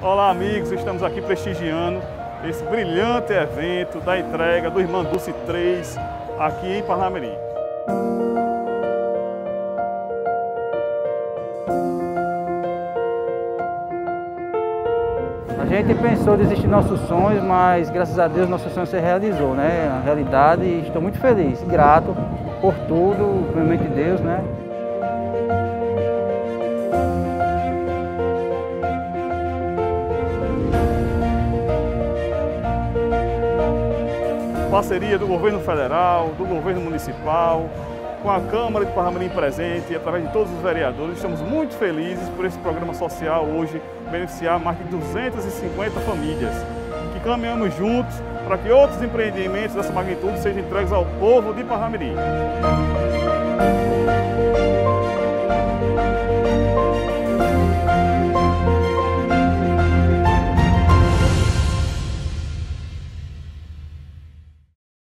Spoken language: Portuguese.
Olá amigos, estamos aqui prestigiando esse brilhante evento da entrega do Irmã Dulce 3 aqui em Parnamirim. A gente pensou em desistir de nossos sonhos, mas graças a Deus nosso sonho se realizou, né? Na realidade, estou muito feliz, grato por tudo, primeiramente de Deus, né? Parceria do governo federal, do governo municipal, com a Câmara de Parnamirim presente e através de todos os vereadores, estamos muito felizes por esse programa social hoje beneficiar mais de 250 famílias, que caminhamos juntos para que outros empreendimentos dessa magnitude sejam entregues ao povo de Parnamirim.